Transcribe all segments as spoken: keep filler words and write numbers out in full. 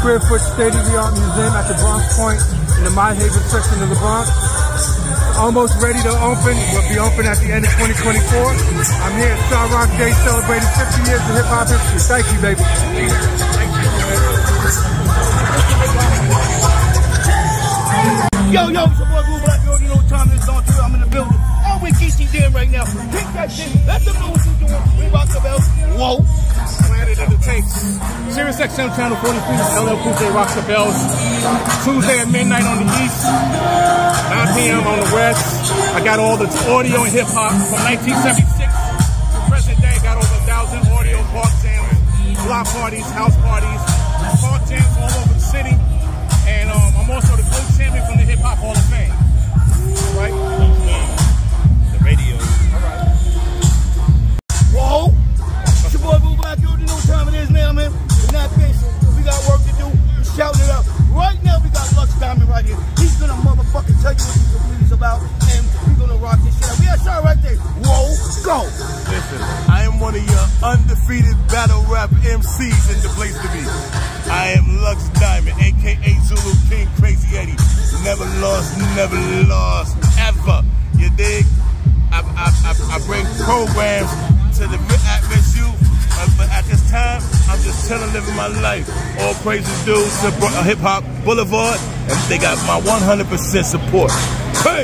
square foot state-of-the-art museum at the Bronx Point in the My Haven section of the Bronx. Almost ready to open. We'll be open at the end of twenty twenty-four. I'm here at Star Rock Day celebrating fifty years of hip-hop history. Thank you, baby. Yo, yo, it's your boy Boo Black. You already know what time it is on to. I'm in the building. I'm with G T Dan right now. Take that shit. Let them know what you're doing. We rock the bells. Whoa. Planet of the Tapes. Sirius X M Channel forty-three. L L Cool J rocks the bells. Tuesday at midnight on the east. nine p m on the west. I got all the audio and hip hop from nineteen seventy-six to present day. Got over a thousand audio park jams, block parties, house parties, park jams all over the city. And um, I'm also the co-champion from the Hip Hop Hall of Fame. Right? The radio. All right. Whoa. It's your boy Boo Black. You already know what time it is now, man. We're not finished. We got work to do. We're shouting it out. Right now, we got Lux Diamond right here. He's gonna motherfucking tell you what these reviews about, and we're gonna rock this shit out. We got a shot right there. Whoa, go. Listen, I am one of your undefeated battle rap M Cs in the place to be. I am Lux Diamond, a k a. Zulu King Crazy Eddie. Never lost, never lost, ever. You dig? I, I, I, I bring programs to the at-risk youth, but at this time, I'm just chilling, living my life. All praises due to Hip Hop Boulevard, and they got my one hundred percent support. Hey!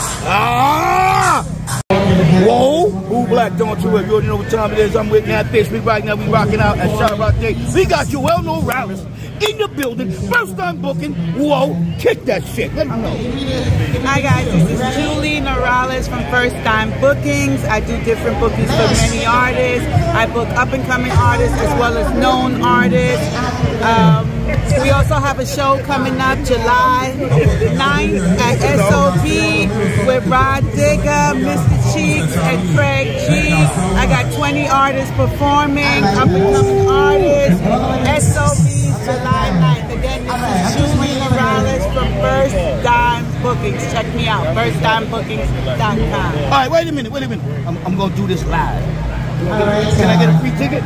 Ah! Whoa! Boo Black, don't you it. You already know what time it is. I'm with Nat Fish. We right now, we rocking out at Star Rock Day. We got Joel Morales in the building. First time booking. Whoa! Kick that shit. Let me know. Hi guys, this is Julie Morales from First Time Bookings. I do different bookings for many artists. I book up and coming artists as well as known artists. Um, we also have a show coming up July ninth at S O B with Rod Digger, Mister Cheeks, and Craig G. I got twenty artists performing, up and coming artists. S O B July ninth. Again, this is Julie Morales from First Time Bookings. Check me out, first time bookings dot com. All right, wait a minute, wait a minute. I'm, I'm going to do this live. Can I get a free ticket?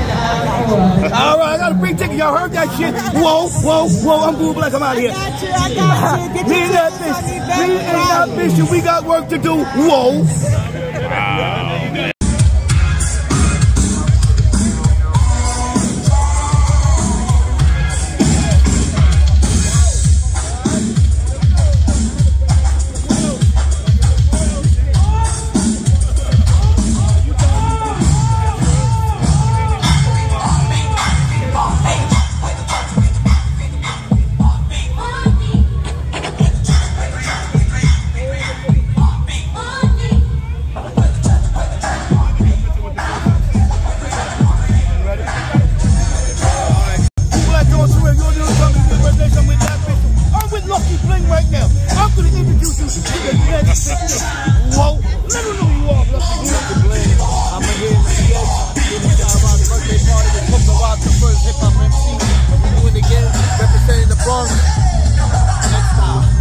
All right, I got a free ticket. Y'all heard that shit? Whoa, whoa, whoa. I'm Boo Black. I'm out of here. I got you, I got you. Get Me your and that bitch. Me and that bitch. We got work to do. Whoa. Whoa, let them know you are. I'm here in the P S. Doing the birthday party with Coco Rock, the first hip hop M C. And we're doing it again, representing the Bronx. Next time.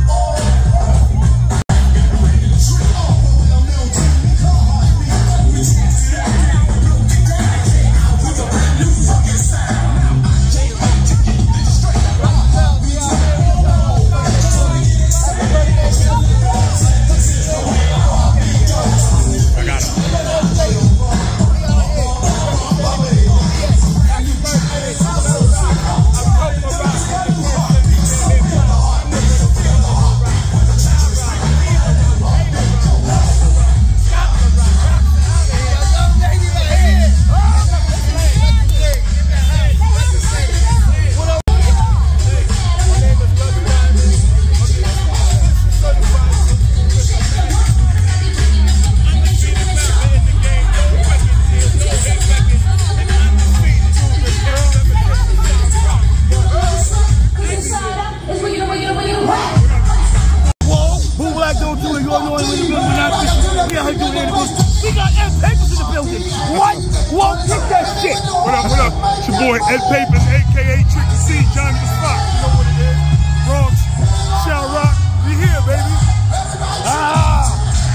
Boy, Ed Papers, a k a. Tricky C, Johnny the Spot. You know what it is. Bronx, Shell Rock, we here, baby. Ah!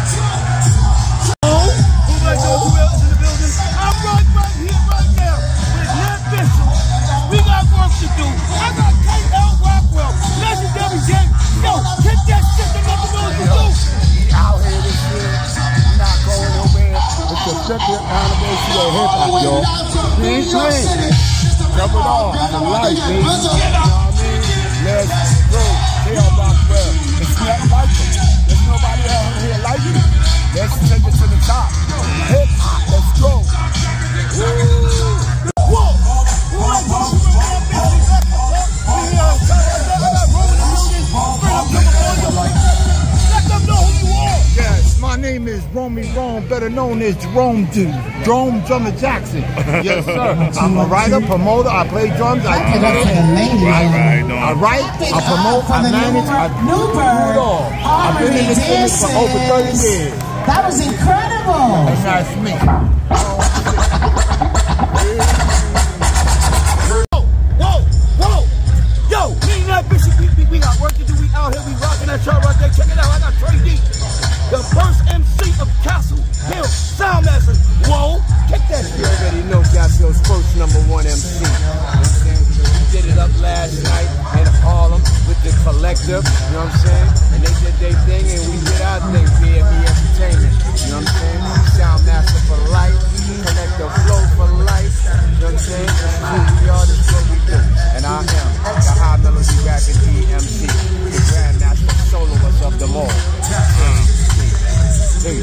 Oh, who like those who else in the building? I'm right, right here, right now with Nat Bishop. We got work to do. I got ain't playing. Jump it on. It's a life, baby. You know what I mean? Let's go. They are Rockwell. It's not like them. There's nobody out here like you. Let's take it to the top. Hip hop. Let's go. Whoa. Yes, my name is Romy Rome, better known as Jerome Dude, Jerome Drummer Jackson. Yes, sir. I'm a writer, promoter. I play drums. I edit. I, I write. I promote. I manage. I do it all. I've been in this business for over thirty years. That was incredible. That's nice me. We got work to do, we out here, we rocking that chart right there. Check it out, I got Trey D, the first M C of Castle Hill Soundmaster. Whoa, kick that shit. You already know Castle Hill's first number one M C. You know what I'm saying? We did it up last night in Harlem with the Collective, you know what I'm saying? And they did their thing and we did our thing, B M E Entertainment. You know what I'm saying? Soundmaster for life, Collective Flow for life. You know what I'm saying? This is who we are, this is what we do. And I am the high melody rapping D M C, the grandmaster soloist of them all. Mm. Hey.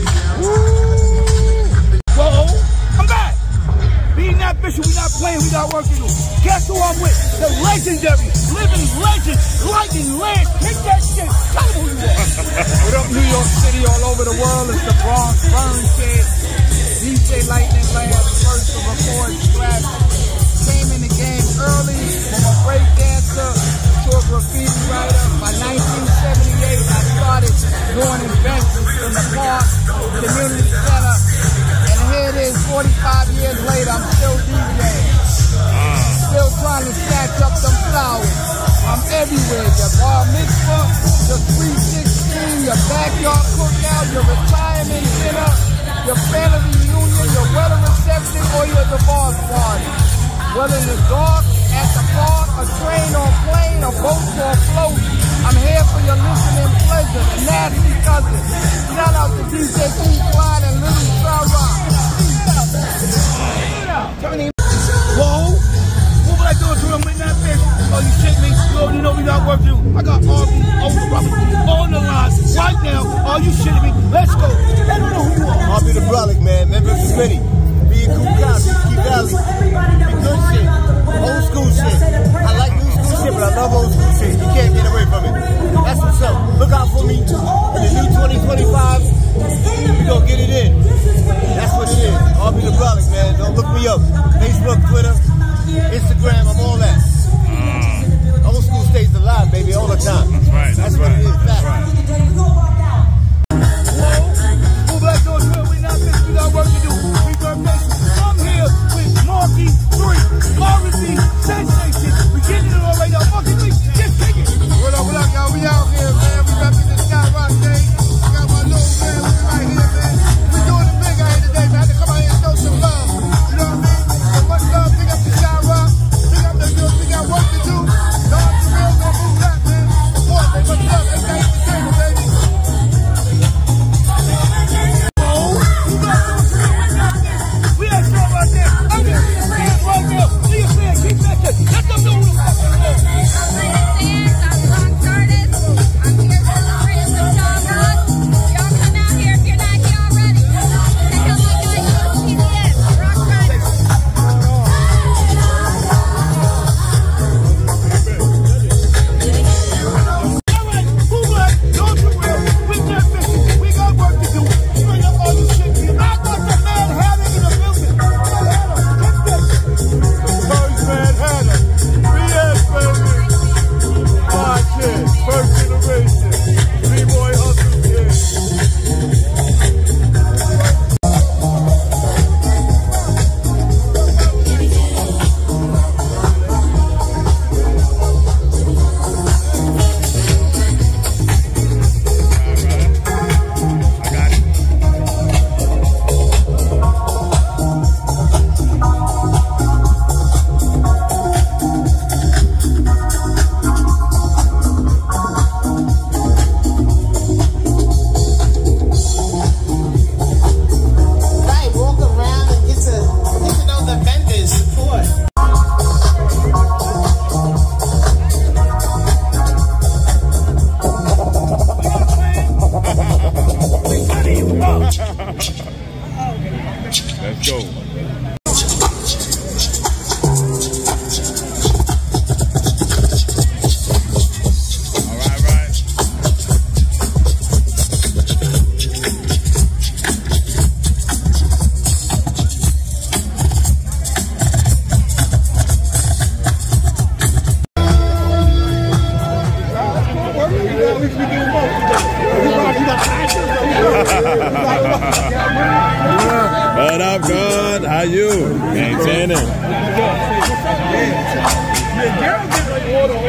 Whoa, I'm back. Being that bishop, we not playing, we got work to do. Guess who I'm with? The legendary, living legend, Lightning Lance. Kick that shit. Tell them who you are. What up, New York City, all over the world? It's the Bronx Burn Kid. D J Lightning Lance, first to record scratch. Came in the game early from a break dancer to a graffiti writer. By nineteen seventy-eight, I started doing events in the park, community center, and here it is, forty-five years later, I'm still DJing. Still trying to snatch up some flowers. I'm everywhere. Your bar mitzvah, your three sixteen, your backyard cookout, your retirement dinner, your family reunion, your wedding reception, or your divorce party. Whether in the dark, at the park, a train or a plane, a boat or a float, I'm here for your listening pleasure, the nasty cousin. Shout out to D J King Clyde and Little Sarah. Whoa, what would I do to him with that bitch? Oh, you shit me? You already know we got work to do. I got all these older brothers on the line right now. Are you shitting me? Let's go. They don't know who you are. I'll be the brolic, man. Memphis Smitty. Be a cool guy, be Key Valley. Be good shit. Old school shit. I like new school shit, but I love old school shit. You can't get away from it. That's what's up. Look out for me. The new twenty twenty-five, we gonna get it in. That's what it is. I'll be the brolic, man. Don't look me up. Facebook, Twitter, Instagram, I'm all that. Mm. Old school stays alive, baby, all the time. That's right. That's, that's right. what it is. That's right. Whoa, black doors, we not missing. We got work to do. We got I'm here with Marky three, R and B Sensation. We getting it all right now. Marky three, just take it. What up, what up, y'all? We out here, man. We repping the Sky Rock Day. I got my little man. We right here, man. We doing it big out here today, man. I had to come out here and show some love. You know what I mean? So much love. Big up the Sky Rock. Big up the girls. We got work to do. Dog for real, gonna move that, man.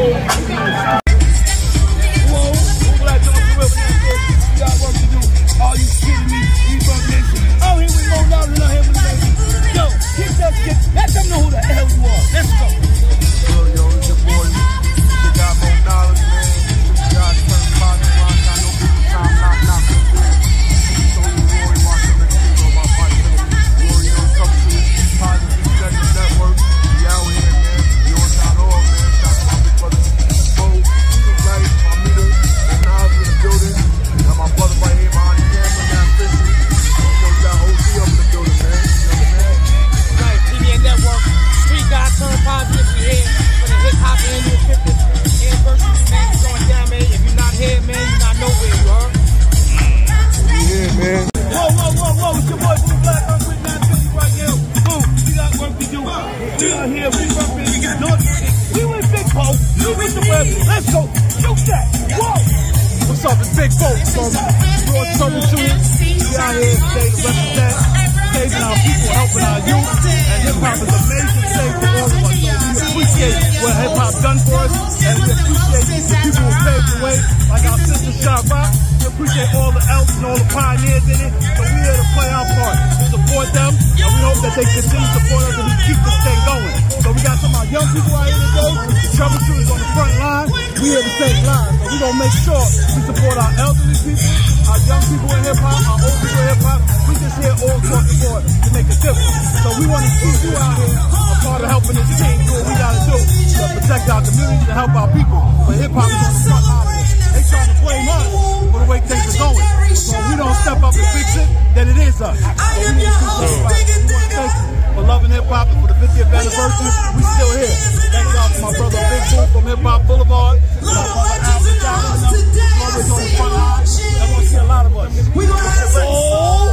Let's go. Shoot that. Whoa. What's up? It's Big Folk from Broad Troubleshooting. We out here today to represent, saving our people, helping our youth. And hip-hop is amazing thing for all of us. So we appreciate what hip-hop done for us. And we appreciate the people who paved the way, like our sister Shot Rock. We appreciate all the elders and all the pioneers in it. So we're here to play our part, to support them. And we hope that they continue to support us and we keep this thing going. So we got some of our young people out here today. Troubleshooters on the front line. We here to save lives. So we're going to make sure we support our elderly people, our young people in hip-hop, our old people in hip-hop. We just here all across the board to make a difference. So we want to see you out here a part of helping this team do what we got to do to protect our community, to help our people. But hip-hop is on the front line of it. They trying to blame us for the way things are going. So if we don't step up and fix it, then it is us. So we need to do something. We want to thank you for loving hip-hop and for the fiftieth anniversary. We still here. Thank y'all to my brother Big Bull from Hip Hop Boulevard. And my brother Albert Allen. Always on the front line. I want to see a lot of us. We gonna have oh.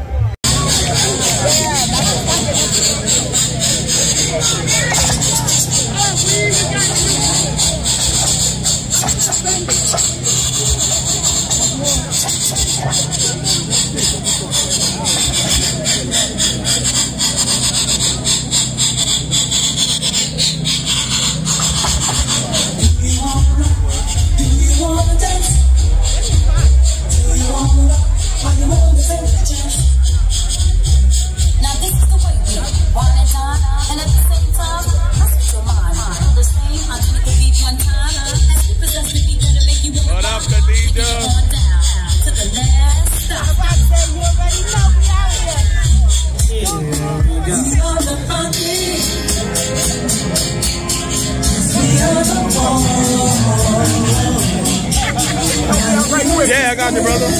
Yeah, I got you, brother.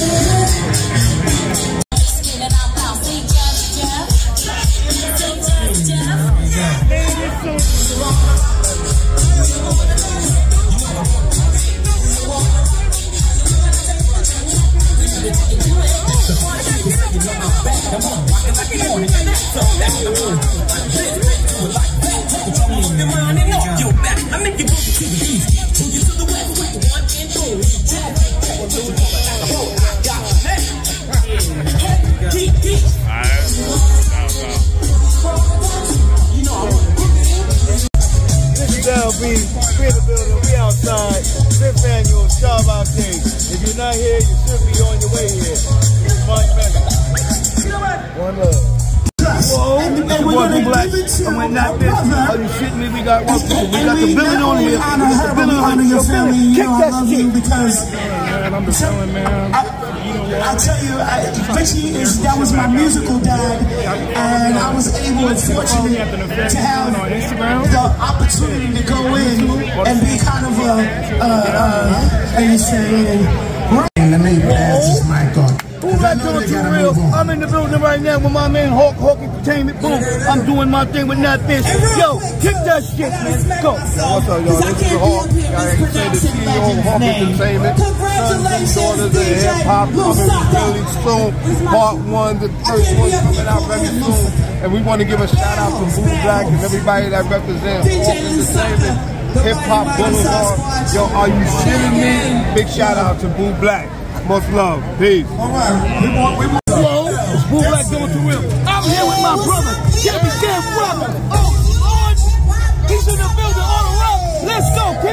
We Creative Building, we outside, fifth annual Shot Rock Day. If you're not here, you should be on your way here. It's Mike Mega. One love. Whoa, it's your boy Blue Black. I went not this. Are you shitting me? We got one people. We got the villain on here. We got the villain on here. Yo, kick that shit. Because man, I'm the villain, man. I tell you, I, Richie is, that was my musical dad, and I was able and fortunate to have the opportunity to go in and be kind of a, uh, uh, how you say, let me pass this mic on. Who got doing too real? I'm in the building right now with my man Hawk, Hawk Entertainment. Boom. I'm doing my thing with Not This. Yo, kick that shit, man. Go. What's up, y'all? This is Hawk. I ain't say the C E O of Hawk Entertainment. Sons and daughters of hip hop coming really soon. Part one, the first one coming out very soon. And we want to give a shout out to Blue Black and everybody that represents Hawk Entertainment. Hip Hop Boulevard. Yo, are you shitting me? Big shout out to Blue Black. Much love. Peace. All right. We want, we want. Hello. It's Blue Black going to real. I'm here with my brother, Gabby Sam Brother. Oh, Lord. He's in the building all around. Let's go. Kick that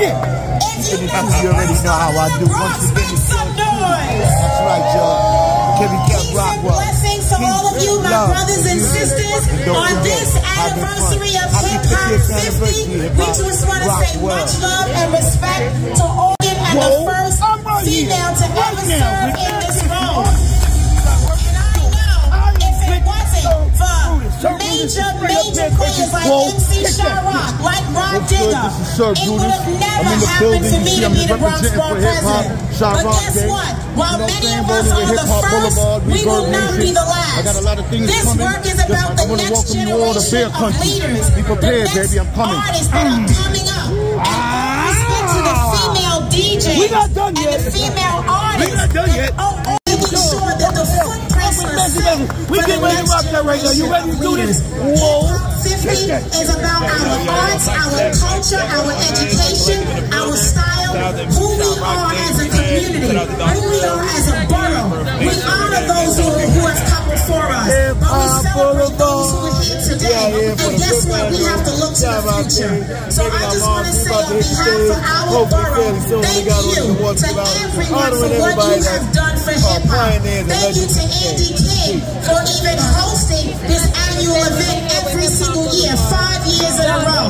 shit. If you know You already know how I do. Once you get me some noise. That's right, y'all. Kevin Cat Peace and Rockwell. blessings to all of you, my brothers and sisters, on this anniversary of Hip Hop fifty. We just want to say much love and respect to all and the first female to ever serve in this role. And I know if it wasn't for major, major players like M C Sha-Rock, like Rob Digger, it would have never happened for me to be the Bronx Borough president. But guess what? While many of us are the first, we will not be the last. This work is about the next generation of leaders, the next artists that are coming up. And respect to the female D Js and the female artists. Oh, making sure that the footprints are set We get ready to rock that right now. You ready to do this? Whoa. fifty is about our arts, our culture, our education, our style, who we are as a community, who we are as a borough. We honor those who, who have come before us, but we celebrate those who are here today. And guess what? We have to look to the future. So I just want to say on behalf of our borough, thank you to everyone for what you have done for hip-hop. Thank you to Andy King for even hosting this annual event every single year, five years in a row.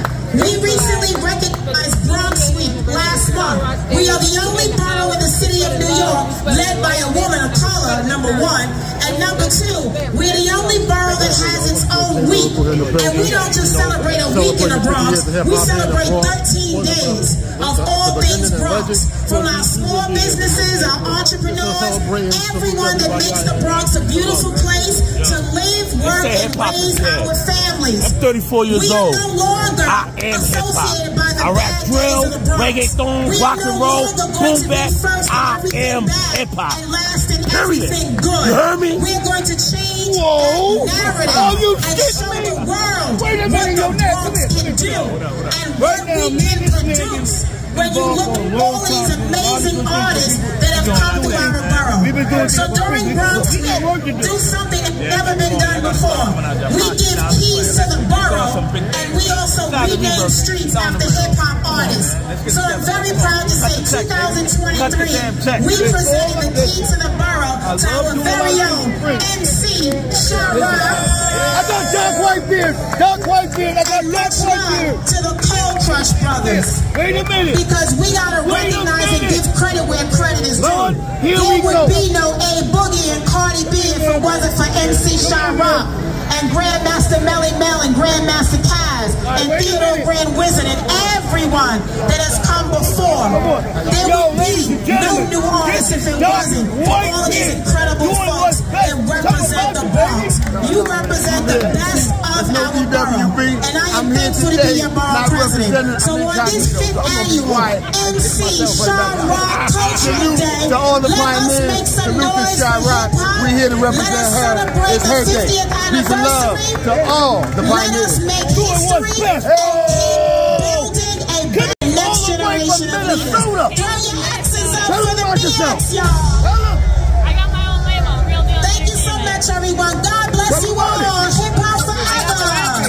We recently recognized Bronx Week last month. We are the only borough in the city of New York led by a woman of color, number one. And number two, we're the only borough that has its own week. And we don't just celebrate a week in the Bronx, we celebrate thirteen days of all things Bronx. From our small businesses, our entrepreneurs, everyone that makes the Bronx a beautiful place to live, work, and raise our families. I'm thirty-four years we are old. no longer I am associated by the I rap bad drill, days of the Bronx. reggaeton, We rock are and no roll, longer going boom to be bap. first in I everything am bad hip hop. and last in Period. everything good. You heard me? We're going to change Whoa. that narrative Oh, you and shit show me. the world Wait a what minute, the yo, Nat, Bronx come can here, do come here. and Right what now, we me can and this produce. nigga When you look at all these amazing artists that have come through our borough. So during Bronx Week, do something that's never been done before. We give keys to the borough, and we also rename streets after hip-hop artists. So I'm very proud to say two thousand twenty-three, we presented the key to the borough to our very own M C Sha-Rock. I got dark white beard, dark white beard, I got dark white beard. To the Cold Crush Brothers. Wait a minute. Because we gotta recognize and give credit where credit is due. Lord, here there we would go. be no A Boogie and Cardi B if it wasn't for M C Sha-Rock and Grandmaster Melly Mel and Grandmaster Kaz and Theodore Grand Wizard and everyone that has come before. There would be no new artists if it wasn't for all of these incredible folks that represent the Bronx. You represent the best of our borough, and I am thankful to be your borough president. So on this fifth annual M C Sha-Rock Culture Day, let us make some noise for hip-hop. We here to represent Let us her. celebrate It's the her day. fiftieth Peace and love anniversary. to all the Let us pioneers. make Doing what's history best. and keep building a Come good next all the way generation from of leaders. Minnesota. Turn your X's up Tell for them the about B yourself. X, y'all. I got my own label, Real Deal. Thank you so much, everyone. God bless you all. Hip hop forever.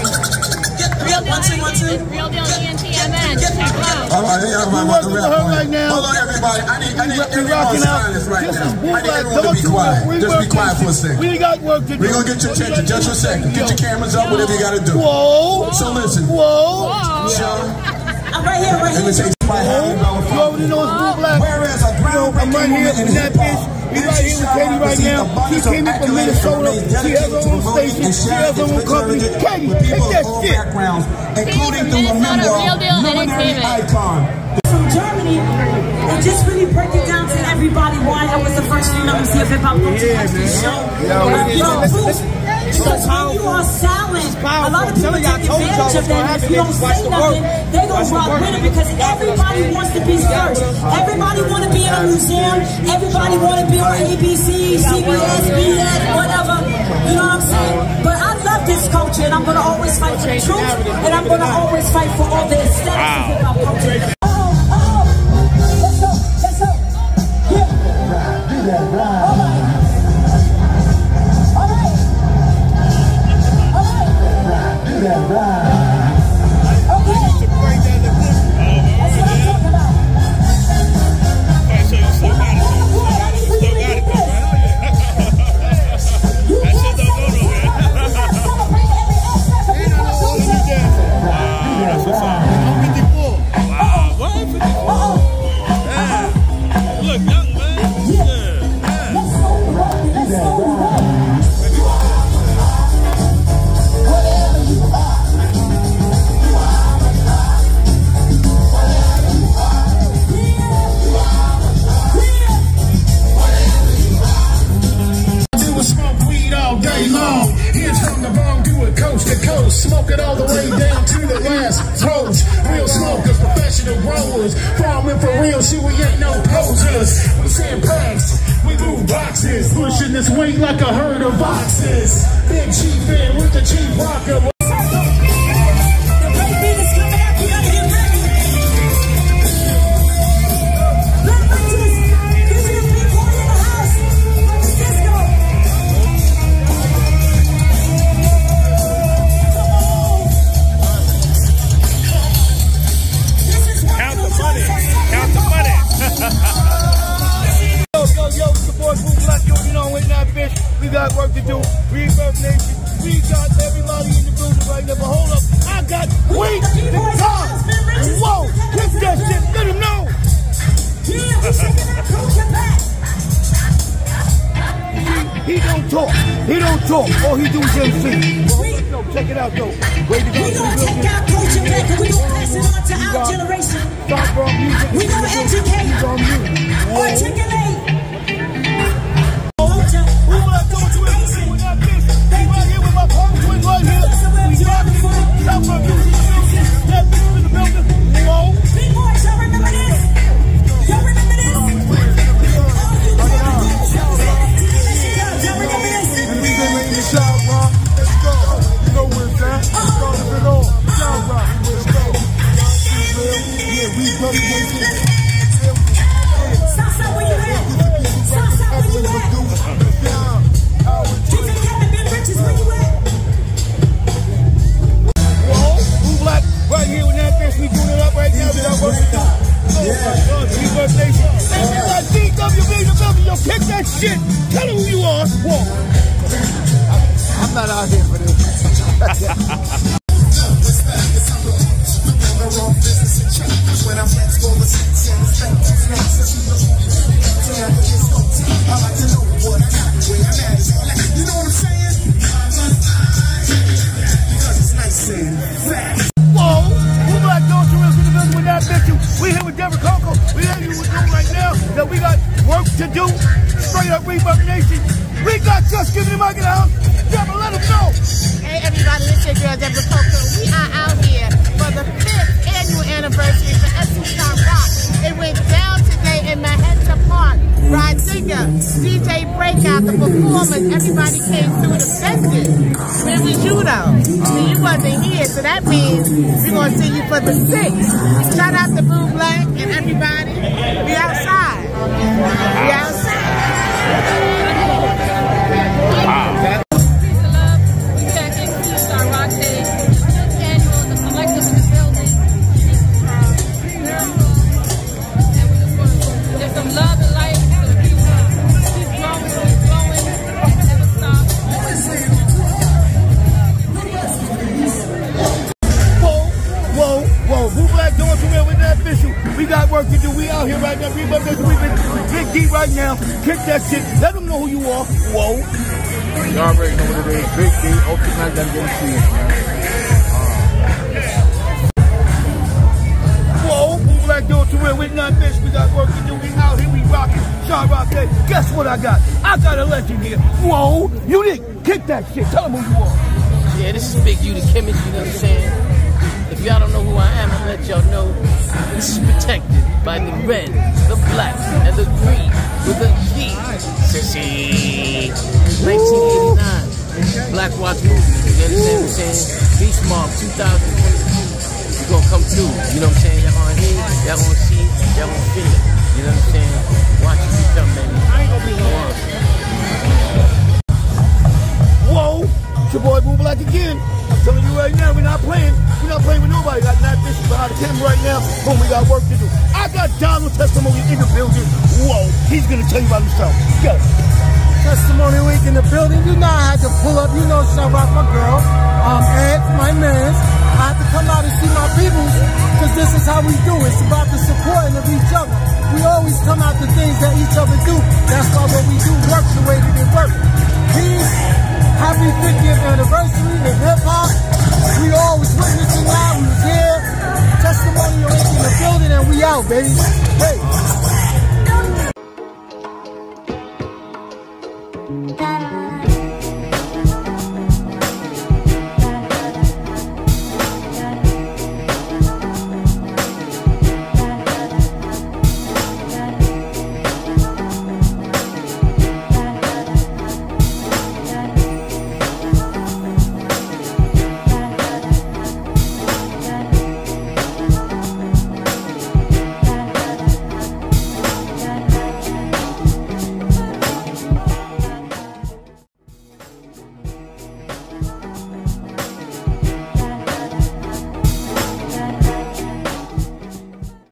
Real Deal. One, two, one, two. Real Deal E N T M N. Check it out. All right, everybody want to rap on it. Hold on, everybody. I need, I need everyone silence right now. I need everyone to be quiet. Just be quiet for a second. We got work to do. We're going to get your attention just for a second. Get your cameras up, whatever you got to do. Whoa. So listen. Whoa. Sean, I'm right here, right let me here. take you You already know it's Blue Black. Whereas a I'm right here with that bitch. We right here with Katie right now. She came in from Minnesota. She has her own station. She has her own company. Katie, take that shit. including the Minnesota, Real Deal luminary Entertainment. icon. From Germany, and just really break it down to everybody why I was the first female M C of hip hop culture yeah, show. Uh, you know, proof. Because when you are silent, a lot of people take advantage of that. If you don't say nothing, they gonna rock with it because everybody wants to be first. Everybody want to be in a museum. Everybody want to be on A B C, C B S, B S, whatever. You know what I'm saying? But I love this culture, and I'm gonna always fight for the truth, and I'm gonna always fight for all the aesthetics of hip hop culture. shows. Farming for real, shit, we ain't no posers. We send packs, we move boxes. Pushing this weight like a herd of boxes. Big chief in with the chief rocker. We got work to do. Rebirth Nation. We got everybody in the building right now. But hold up. I got wait the time. Whoa. Kick that shit. Let him know. he, he don't talk. He don't talk. All he do is M C. Well, check it out, though. Wait to go to the building. We got culture back and we gonna pass it on to our generation. Start from music. We gonna educate. Articulate. Kick that shit. Tell them who you are. Walk. I'm not out here for this. You know what I'm saying? Because it's nice and fast. Whoa. Who Black Dog Tourist in the building with that bitch? We here with Devin Coco. We here with you right now that we got work to do. Straight up Rebirth Nation. We got just giving him out in the house. Devin, let him know. Hey everybody, it's your girl Deborah Coco. We are out here for the fifth annual anniversary for S C Star Rock. It went down today in Maheta Park. Rod Digger, D J Breakout, the performers, everybody came through the fences. Where was you though? See, you wasn't here, so that means we're going to see you for the sixth. Shout out to Boo Black and everybody. We outside. We outside. Wow. Peace and love. We back in S C Star Rock Day. Annual, the collective in the building. Miracle. And we just want to, there's some love and life. So keep, keep growing, keep growing, and never stop. Whoa, whoa, whoa. Boo Black doing too well with that official. We got work to do. We out here right now. Rebirth Nation. We been big deep right now. Kick that shit. Let them know who you are. Whoa. You already know what it is. Big D, Ultimate Night, gotta get to you. Whoa, Boo Black doing too well with that bitch. We got work to do. We out here. We rocking. Star Rock Day. Guess what I got? I got a legend here. Whoa. You didn't kick that shit. Tell them who you are. Yeah, this is Big U, the chemist, you know what I'm saying? If y'all don't know who I am, I'm gonna let y'all know. This is protected by the red, the black, and the green with the G. Sissy. nineteen eighty-nine. Black Watch movie. You understand what I'm saying? Beast Mob two thousand twenty-two. You gonna come through. You know what I'm saying? Y'all gonna hear, y'all gonna see, y'all gonna feel it. You know what I'm saying? Watch it become, baby. I ain't gonna be long. Whoa. It's your boy Boo Black again. I'm telling you right now, we're not playing. We're not playing with nobody. Got Nat Bishop behind the camera right now. Boom, we got work to do. I got Donald Testimony in the building. Whoa, he's gonna tell you about himself. Go. Testimony Week in the building. You know I had to pull up. You know Star Rock, my girl. Um, Ed, my man. I had to come out and see my people because this is how we do. It's about the supporting of each other. We always come out to things that each other do. That's why what we do works the way that it works. Peace. Happy fiftieth anniversary in hip-hop. We always witnessing that. We was here. Testimonial in the building and we out, baby. Hey.